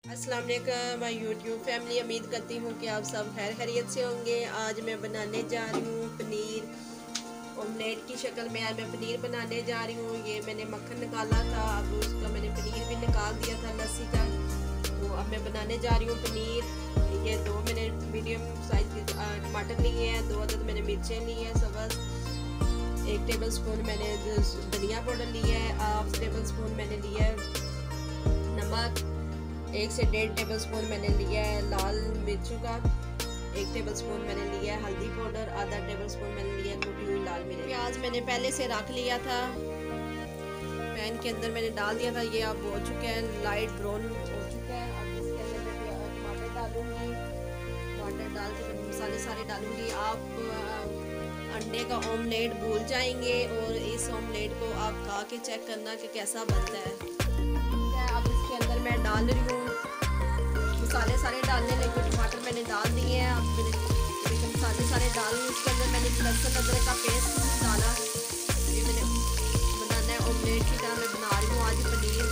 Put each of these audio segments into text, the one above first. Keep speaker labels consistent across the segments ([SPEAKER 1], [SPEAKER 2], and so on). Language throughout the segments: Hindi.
[SPEAKER 1] अस्सलाम वालेकुम माय यूट्यूब फैमिली। उम्मीद करती हूँ कि आप सब खैर खैरियत से होंगे। आज मैं बनाने जा रही हूँ पनीर ऑमलेट की शक्ल में। आज मैं पनीर बनाने जा रही हूँ। ये मैंने मक्खन निकाला था, अब उसका मैंने पनीर भी निकाल दिया था लस्सी का। तो अब मैं बनाने जा रही हूँ पनीर। ये दो मैंने मीडियम साइज के टमाटर लिए हैं, 2 अदद मैंने मिर्चें ली हैं सब्ज़, 1 टेबल स्पून मैंने धनिया पाउडर लिया है, हाफ टेबल स्पून मैंने लिया है नमक, 1 से 1.5 टेबल स्पून मैंने लिया है लाल मिर्चों का, 1 टेबल स्पून मैंने लिया है हल्दी पाउडर, आधा टेबल स्पून मैंने लिया है कुटी हुई लाल मिर्च। प्याज मैंने पहले से रख लिया था, पैन के अंदर मैंने डाल दिया था। ये अब हो चुका है, लाइट ब्राउन हो चुका है। अब इसके अंदर मैं टमाटर डालूंगी, टमाटर डाल के मसाले सारे डालूंगी। आप अंडे का ऑमलेट भूल जाएंगे और इस ऑमलेट को आप खा के चेक करना कि कैसा बनता है। अब इसके अंदर मैं डाल रही हूँ मसाले सारे डालने लगी। टमाटर मैंने डाल दिए हैं, अब मैंने मसाले सारे डाल दिए। इसके अंदर मैंने लहसुन अदरक का पेस्ट डाला। ये मैंने बनाना है ऑमलेट की तरह मैं बना रही हूँ आज पनीर।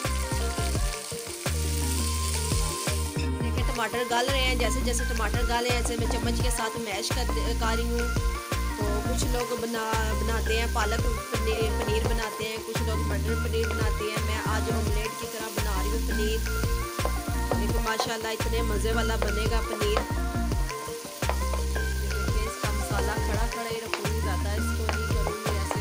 [SPEAKER 1] देखिए टमाटर गल रहे हैं, जैसे जैसे टमाटर गले हैं ऐसे मैं चम्मच के साथ मैश कर रही हूँ। तो कुछ लोग बनाते हैं पालक पनीर बनाते हैं, कुछ लोग मटर पनीर बनाते हैं। मैं आज ऑमलेट की तरह बना रही हूँ पनीर। देखो माशाल्लाह इतने मज़े वाला बनेगा पनीर। देखिए इसका मसाला खड़ा खड़ा ही रखूँगी, ज़्यादा इसको नहीं करूँगी ऐसे।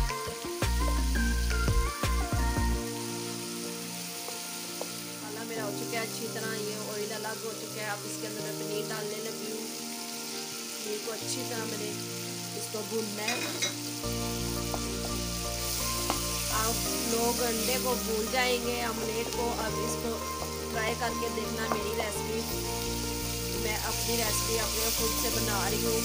[SPEAKER 1] मसाला मेरा हो चुका है अच्छी तरह, ये ऑयल अलग हो चुका है। अब इसके अंदर मैं पनीर डालने लगी हूँ। पनीर को अच्छी तरह मैंने इसको भूनना है। आप लोग अंडे को भूल जाएंगे ऑमलेट को। अब इसको ट्राई करके देखना मेरी रेसिपी। मैं अपनी रेसिपी अपने खुद से बना रही हूँ।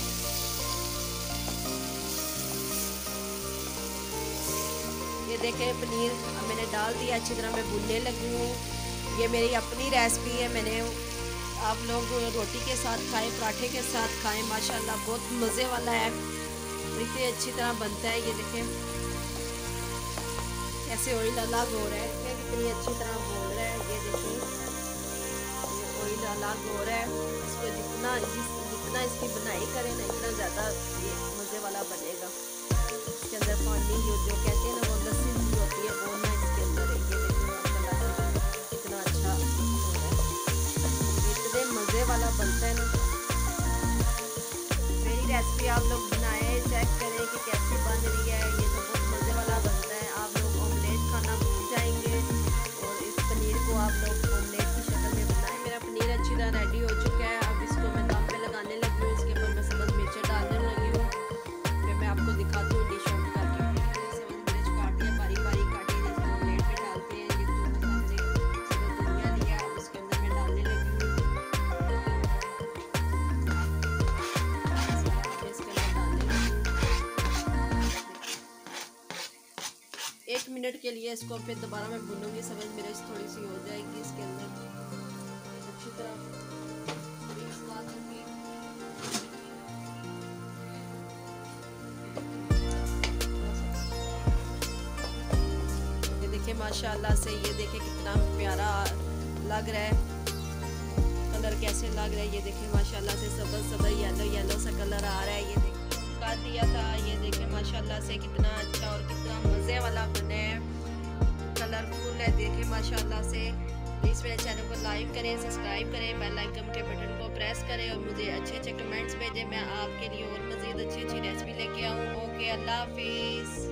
[SPEAKER 1] ये देखें पनीर अब मैंने डाल दिया, अच्छी तरह मैं भूनने लगी हूँ। ये मेरी अपनी रेसिपी है। मैंने आप लोग रोटी के साथ खाएं, पराठे के साथ खाएं, माशाल्लाह बहुत मज़े वाला है। इतनी अच्छी तरह बनता है। ये देखें कैसे ऑयल अलग हो रहा है, कितनी अच्छी तरह भून रहा है। ये देखिए ऑयल अलग हो रहा है। इसको जितना इसकी बनाई करें ना इतना ज़्यादा ये मज़े वाला बनेगा। इसके अंदर पानी जो कहते हैं ना वो लस्सी जो होती है वो ना इसके अंदर है। ये देखिए कितना अच्छा इतने मज़े वाला बनता है ना। मेरी रेसिपी आप लोग बनाएं, चेक करें कि कैसी बन रही है। ये तो बहुत मज़े वाला बनता है। आप लोग ऑमलेट खाना भूल जाएंगे और इस पनीर को आप लोग ऑमलेट की शक्ल में बनाएं। मेरा पनीर अच्छी तरह रेडी हो चुका है। अब इसको मैं दम पे लगाने लगी हूँ। इसके ऊपर मैं सब्ज़ मिर्चें डालने लगी हूँ। फिर मैं आपको दिखाती हूँ डिश ऑन करके। सब्ज़ मिर्च काट दिया, बारीक बारीक काटी, जैसे ऑमलेट पे डालते हैं। ये तो धनिया लिया, अब इसके अंदर मैं डालने लगी हूँ। 1 मिनट के लिए इसको फिर दोबारा मैं भूनूंगी। सब्ज़ मिर्च थोड़ी सी हो जाएगी इसके अंदर अच्छी तरह मिक्स कर दूंगी। ये देखिए माशाल्लाह से, ये देखिए कितना प्यारा लग रहा है, कलर कैसे लग रहा है। ये देखिए माशाल्लाह से सब्ज़ येलो येलो सा कलर आ रहा है। ये देखिए कर दिया था। ये देखिए माशाल्लाह से कितना अच्छा और कितना मज़े वाला बना है, कलरफुल है। देखिए माशाल्लाह से। प्लीज़ मेरे चैनल को लाइक करें, सब्सक्राइब करें, बेल आइकन के बटन को प्रेस करें और मुझे अच्छे अच्छे कमेंट्स भेजें। मैं आपके लिए और मज़ीद अच्छी अच्छी रेसिपी लेके आऊँ। ओके, अल्लाह हाफिज़।